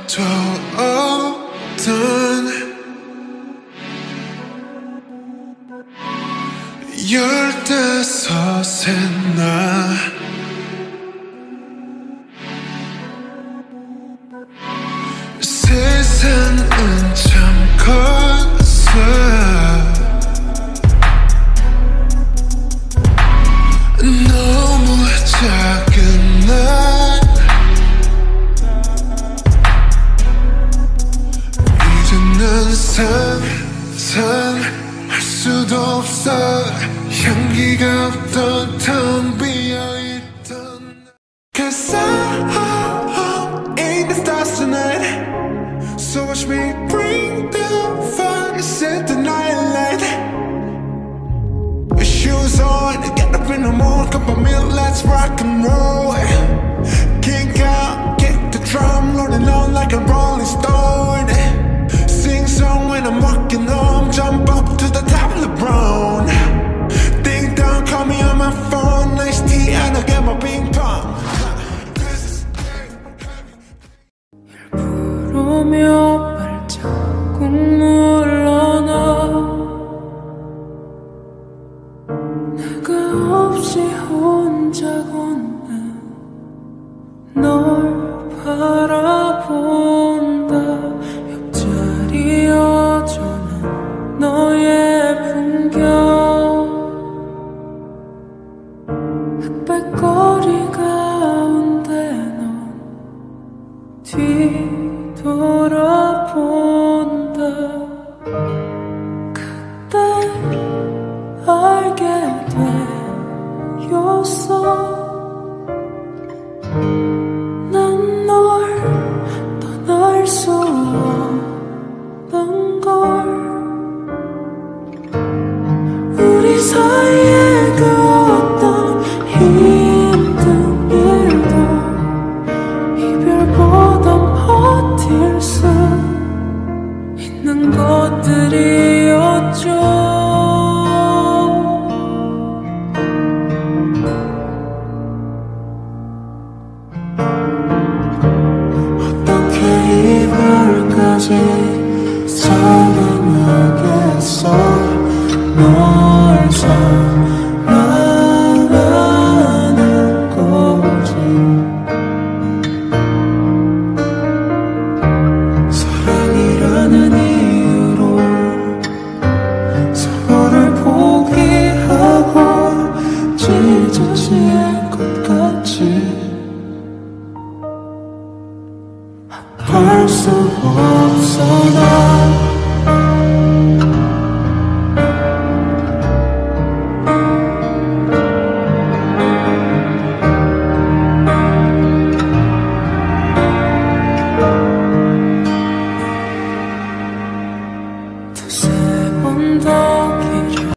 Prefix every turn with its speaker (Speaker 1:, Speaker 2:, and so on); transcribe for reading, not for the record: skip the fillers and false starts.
Speaker 1: 열대섯에 나 세상은 참 커서 너무 작은 날 이제는 상상할 수도 없어 향기가 없던 텅 비어있던 Cause I'm in the stars tonight So watch me bring the fire, set the night light. Shoes on, get up in the morning, cup of milk, let's rock and roll. Kick out, kick the drum, rolling on like a rolling stone. Sing song when I'm walking home, jump up to the top of the brown. Ding dong, call me on my phone, nice tea and I'll get my ping pong.
Speaker 2: 부르며 발자국 물러나 내가 없이 혼자 걷는 널 바라본다 옆자리 여전한 너의 풍경 흑백거리가